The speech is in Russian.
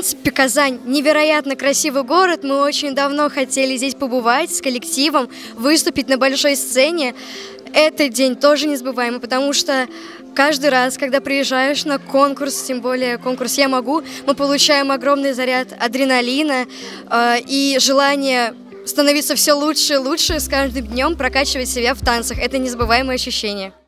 принципе, Казань невероятно красивый город. Мы очень давно хотели здесь побывать с коллективом, выступить на большой сцене. Этот день тоже незабываемый, потому что каждый раз, когда приезжаешь на конкурс, тем более конкурс «Я могу», мы получаем огромный заряд адреналина и желание становиться все лучше и лучше с каждым днем, прокачивать себя в танцах. Это незабываемое ощущение.